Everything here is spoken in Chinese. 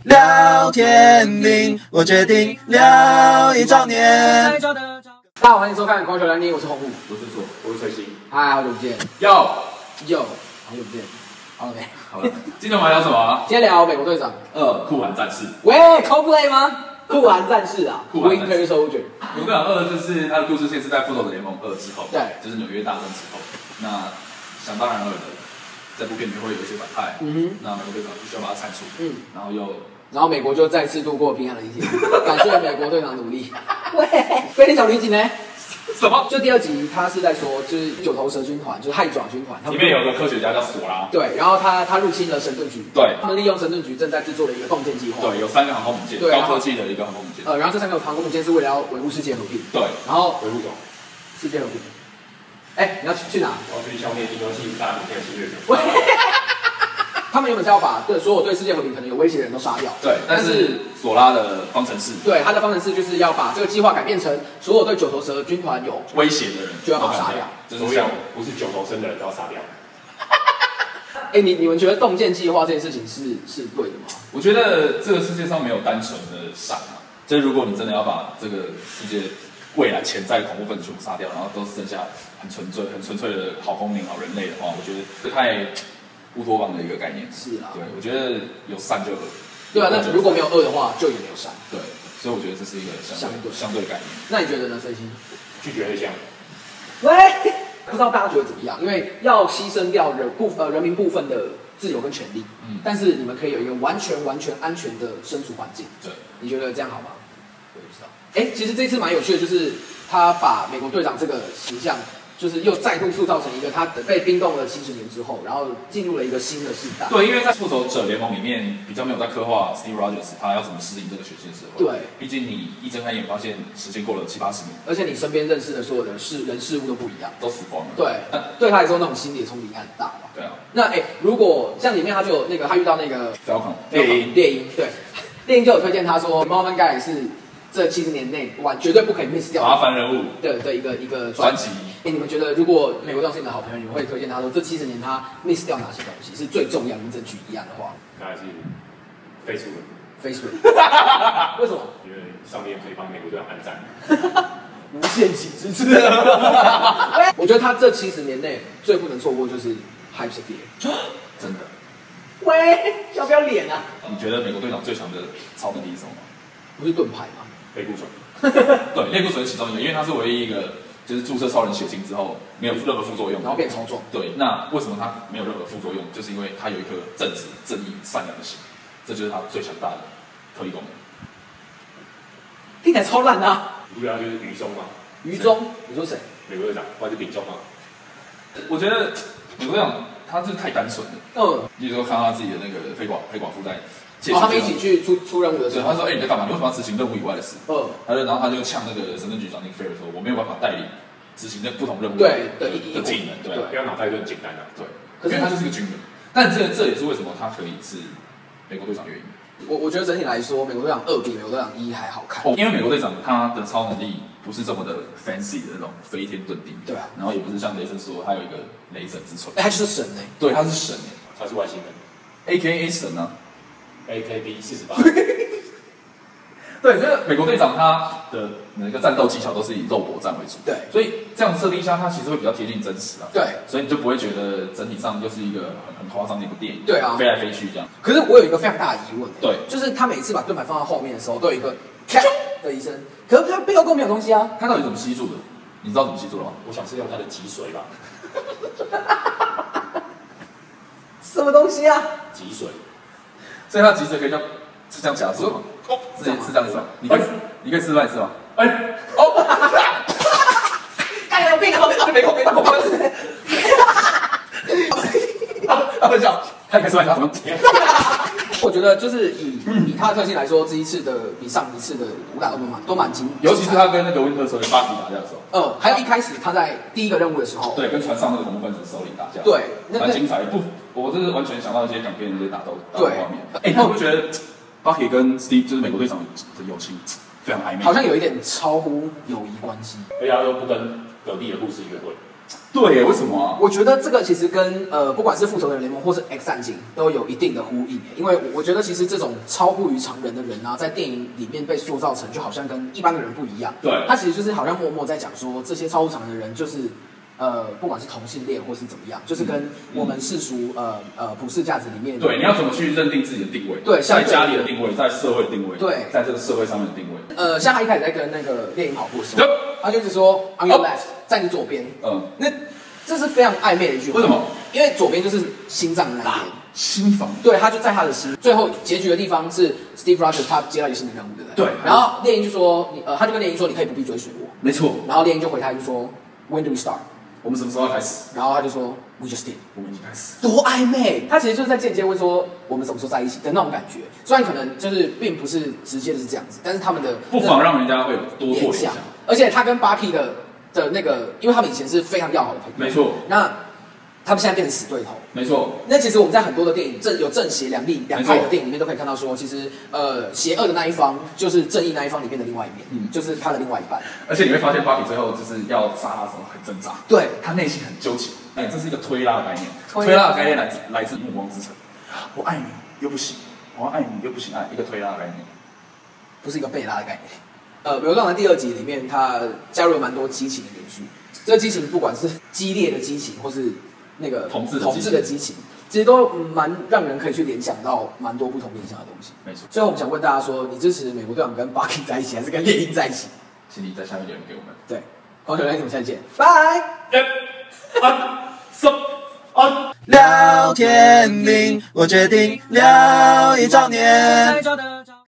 聊天命，我决定聊一兆年。 大家好，欢迎收看《光球聊天》，我是洪虎， 我是左，我是崔鑫。 嗨，好久不见。 yo， 好久不见。好了没？ 好了，今天我们要聊什么啊？ 今天聊美国队长 2酷寒战士。 喂 ，Coldplay 吗？酷寒战士啊 ，Winter Soldier。 美国队长2就是它的故事线是在《复仇者联盟2》之后， 对， 就是纽约大战之后。那想当然尔的，这部片里面会有一些反派，那美国队长必须要把它铲除，然后美国就再次度过平安的一天，感谢美国队长努力。喂，飞天小女警呢？ 什么？ 就第2集，他是在说，就是九头蛇军团，就是害爪军团， 里面有个科学家叫索拉， 对，然后他入侵了神盾局， 对， 他们利用神盾局正在制作的一个共建计划， 对，有3个航空母舰，高科技的一个航空母舰， 然后这3个航空母舰是为了要维护世界和平， 对， 然后维护什么？ 世界和平。哎，你要去哪？ 我要去消灭地球系大部分的侵略者。 他们原本是要把所有对世界和平可能有威胁的人都杀掉。 对，但是索拉的方程式， 对，他的方程式就是要把这个计划改变成所有对九头蛇军团有威胁的人就要把他杀掉， 就是像不是9头身的人都要杀掉。 哎，你们觉得洞见计划这件事情是对的吗？ 我觉得这个世界上没有单纯的善啊，就是如果你真的要把这个世界未来潜在的恐怖分子全部杀掉，然后都剩下很纯粹的好公民、好人类的话，我觉得太乌托邦的一个概念。 是啊， 对，我觉得有善就有恶。 对啊，那如果没有恶的话，就也没有善。 对，所以我觉得这是一个相对的概念。 那你觉得呢，崔鑫？ 拒绝黑箱。 喂，不知道大家觉得怎么样？因为要牺牲掉人民部分的自由跟权利，但是你们可以有一个完全安全的身处环境。 对， 你觉得这样好吗？我也不知道。哎，其实这次蛮有趣的，就是他把美国队长这个形象，就是又再度塑造成一个他被冰冻了70年之后，然后进入了一个新的时代。 对，因为在复仇者联盟里面比较没有在刻画 Steve Rogers 他要怎么适应这个全新社会。 对， 毕竟你一睁开眼发现时间过了70-80年， 而且你身边认识的所有的人事物都不一样， 都死光了。 对，对他来说那种心理冲击应该很大嘛。 对啊。 那如果像里面他就有他遇到那个 Falcon 猎鹰，对，猎鹰就有推荐他说 Marvin Gaye 是这70年内绝对不可以 miss 掉麻烦人物的一个专辑。 你们觉得如果美国队长是你的好朋友，你们会推荐他说这70年他 miss 掉哪些东西是最重要？跟证据一样的话， 当然是Facebook。 为什么？ 因为上面可以帮美国队长按赞。 无限期支持。我觉得他这70年内最不能错过就是 Hype Sphere， 真的。 喂，要不要脸啊？ 你觉得美国队长最强的超能力是什么？ 不是盾牌吗？ 类固醇。 对，类固醇是其中一个，因为他是唯一一个就是注射超人血清之后没有任何副作用， 然后变超壮。 对，那为什么他没有任何副作用？就是因为他有一颗正直、正义、善良的心，这就是他最强大的特异功能。 听起来超烂的啊！ 无聊就是于中嘛。 于中，你说谁？ 美国队长，或者是丙中嘛。 我觉得美国队长他就是太单纯了。比如说看到他自己的那个黑寡妇在。 他们一起去出任务的时候， 他说：“你在干嘛？你为什么要执行任务以外的事？”然后他就呛那个神盾局长那个菲尔说：“我没有办法带领执行不同任务的技能，对， 不要脑袋就很简单的， 对。可是他就是个军人，但这也是为什么他可以是美国队长的原因。 我觉得整体来说，美国队长2比美国队长1还好看。 因为美国队长他的超能力不是这么的 fancy 的那种飞天遁地， 对啊， 然后也不是像雷神说他有一个雷神之锤， 他就是神对，他是神他是外星人 ，AKA 神啊。 AKB 48。 对，这个美国队长他的那个战斗技巧都是以肉搏战为主， 对， 所以这样设定下，他其实会比较贴近真实啊。 对， 所以你就不会觉得整体上就是一个很夸张的一部电影， 对啊， 飞来飞去这样。 可是我有一个非常大的疑问， 对， 就是他每次把盾牌放到后面的时候，都有一个咔的一声，可是他背后根本没有东西啊， 他到底怎么吸住的？你知道怎么吸住的吗？ 我想是用他的脊髓吧。 什么东西啊？ 脊髓。 所以他脊髓可以是这样夹住吗？是这样子吗？你可以示范一次吗？ 干有病啊！没空。 他分享，他可以示范一下什么？ 我觉得就是以他的特性来说，这一次的比上一次的武打都蛮精， 尤其是他跟那个温特巴提打架的时候。 还有一开始他在第一个任务的时候， 对，跟船上那个恐怖分子首领打架， 对， 蛮精彩的。我这是完全想到一些港片的一些打斗画面。 那我觉得Bucky 跟 Steve 就是美国队长的友情非常暧昧， 好像有一点超乎友谊关系。 而且他都不跟隔壁的护士约会。 对，为什么啊？ 我觉得这个其实跟不管是复仇者联盟或是 X 战警都有一定的呼应，因为我觉得其实这种超乎于常人的人啊，在电影里面被塑造成就好像跟一般的人不一样。 对， 他其实就是好像默默在讲说，这些超乎常人的人就是不管是同性恋或是怎么样，就是跟我们世俗普世价值里面， 对，你要怎么去认定自己的定位？ 对， 在家里的定位，在社会的定位， 对， 在这个社会上面的定位。 像他一开始在跟那个猎鹰跑步的时候，他就是说 on your left， 在你左边，那这是非常暧昧的一句话。 为什么？ 因为左边就是心脏的那一边， 心房。 对，他就在他的心。最后结局的地方是 Steve Rogers 他接到一个新的任务，对不对？ 对。 然后猎鹰就说，他就跟猎鹰说，你可以不必追随我。 没错。 然后猎鹰就回他一句说 ，When do we start？ 我们什么时候要开始？ 然后他就说 ，We just did。 我们已经开始。 多暧昧！他其实就是在间接问说，我们什么时候在一起的那种感觉。虽然可能就是并不是直接的是这样子，但是他们的不妨让人家会有多做联想。 而且他跟 Bucky 的那个，因为他们以前是非常要好的朋友， 没错。 那他们现在变成死对头， 没错。 那其实我们在很多的电影有正邪两派的电影里面都可以看到说，其实邪恶的那一方就是正义那一方里面的另外一面，就是他的另外一半。 而且你会发现 Bucky 最后就是要杀他的时候很挣扎， 对他内心很纠结。这是一个推拉的概念，推拉的概念来自《暮光之城》。我爱你又不行，我要爱你又不行，一个推拉的概念， 不是一个被拉的概念。美国队长在第2集里面，他加入了蛮多激情的元素。这个激情不管是激烈的激情，或是那个同志的激情，其实都蛮让人可以去联想到蛮多不同面向的东西。 没错。 最后我们想问大家说，你支持美国队长跟 Bucky 在一起，还是跟猎鹰在一起？ 请你在下面留言给我们。 对，光球人，我们下次见，拜。 聊天钉，我决定聊1兆年。